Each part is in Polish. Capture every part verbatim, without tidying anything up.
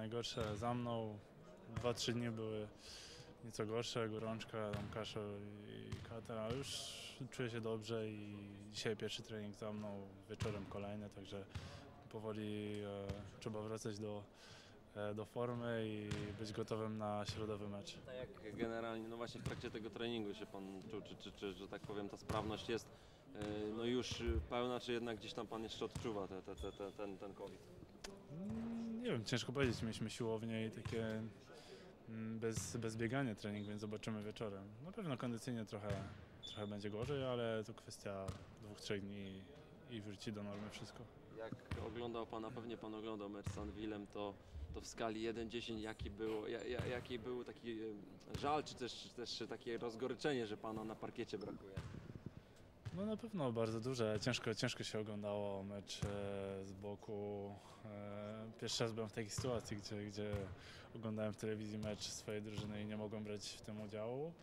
najgorsze za mną. Dwa, trzy dni były nieco gorsze, gorączka, tam kaszel i katar, ale już czuję się dobrze i dzisiaj pierwszy trening za mną, wieczorem kolejny, także powoli e, trzeba wracać do, e, do formy i być gotowym na środowy mecz. A jak generalnie, no właśnie w trakcie tego treningu się Pan czuł, czy, czy, czy że tak powiem ta sprawność jest e, no już pełna, czy jednak gdzieś tam Pan jeszcze odczuwa te, te, te, te, ten, ten COVID? Nie wiem, ciężko powiedzieć, mieliśmy siłownię i takie mm, bez, bez biegania trening, więc zobaczymy wieczorem. Na pewno kondycyjnie trochę, trochę będzie gorzej, ale to kwestia dwóch, trzech dni i wróci do normy wszystko. Jak oglądał Pan, a pewnie Pan oglądał mecz z Anwilem, to, to w skali jeden do dziesięciu jaki był, jaki był taki żal, czy też, czy też takie rozgoryczenie, że Pana na parkiecie brakuje? No na pewno bardzo duże, ciężko, ciężko się oglądało mecz e, z boku. E, pierwszy raz byłem w takiej sytuacji, gdzie, gdzie oglądałem w telewizji mecz swojej drużyny i nie mogłem brać w tym udziału.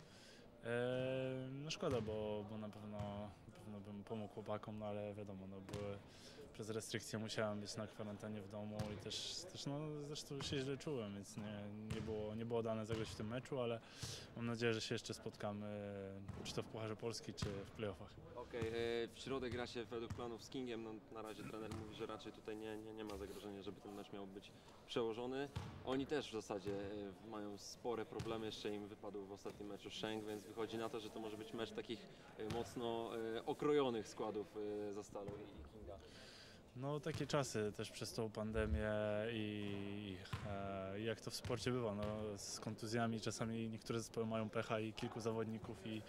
E, no szkoda, bo, bo na, pewno, na pewno bym pomógł chłopakom, no ale wiadomo, no były, przez restrykcje musiałem być na kwarantannie w domu i też, też no, zresztą się źle czułem, więc nie, nie, było, nie było dane zagrać w tym meczu, ale mam nadzieję, że się jeszcze spotkamy, czy to w Pucharze Polski, czy w playoffach. Okej, okay, w środę gra się według planów z Kingiem, no, na razie trener mówi, że raczej tutaj nie, nie, nie ma zagrożenia, żeby ten mecz miał być przełożony. Oni też w zasadzie mają spore problemy, jeszcze im wypadł w ostatnim meczu Schenk, więc wychodzi na to, że to może być mecz takich mocno okrojonych składów za Stalą i Kinga. No takie czasy też przez tą pandemię i e, jak to w sporcie bywa, no, z kontuzjami czasami niektóre zespoły mają pecha i kilku zawodników i,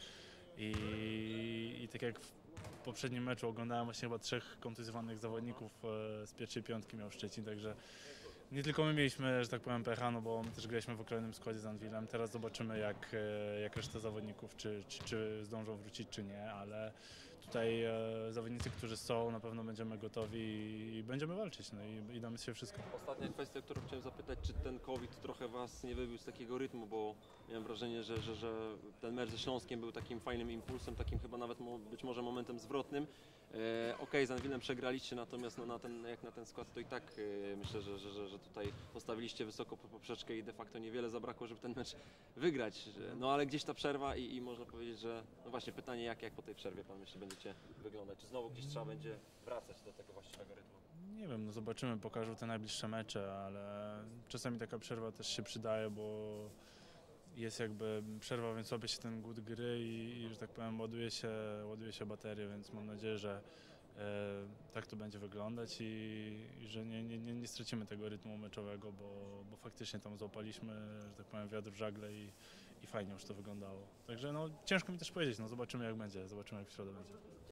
i, i tak jak w poprzednim meczu oglądałem właśnie chyba trzech kontuzjowanych zawodników e, z pierwszej piątki miał Szczecin, także nie tylko my mieliśmy, że tak powiem, pecha, no bo my też graliśmy w okrojonym składzie z Anwilem. Teraz zobaczymy jak, jak reszta zawodników, czy, czy, czy zdążą wrócić, czy nie, ale tutaj e, zawodnicy, którzy są, na pewno będziemy gotowi i będziemy walczyć, no i, i damy się wszystko. Ostatnia kwestia, o którą chciałem zapytać, czy ten COVID trochę Was nie wybił z takiego rytmu, bo miałem wrażenie, że, że, że ten mecz ze Śląskiem był takim fajnym impulsem, takim chyba nawet mo, być może momentem zwrotnym. E, Okej, okay, z Anwilem przegraliście, natomiast no, na ten, jak na ten skład to i tak e, myślę, że, że, że, że tutaj postawiliście wysoko poprzeczkę i de facto niewiele zabrakło, żeby ten mecz wygrać. No ale gdzieś ta przerwa i, i można powiedzieć, że no właśnie pytanie, jak, jak po tej przerwie Pan myśli będziecie wyglądać? Czy znowu gdzieś trzeba będzie wracać do tego właściwego rytmu? Nie wiem, no zobaczymy, pokażą te najbliższe mecze, ale czasami taka przerwa też się przydaje, bo jest jakby przerwa, więc łapie się ten głód gry i, i że tak powiem ładuje się, ładuje się baterie, więc mam nadzieję, że e, tak to będzie wyglądać i, i że nie, nie, nie, nie stracimy tego rytmu meczowego, bo, bo faktycznie tam złapaliśmy, że tak powiem, wiatr w żagle i, i fajnie już to wyglądało. Także no, ciężko mi też powiedzieć, no zobaczymy jak będzie, zobaczymy jak w środę będzie.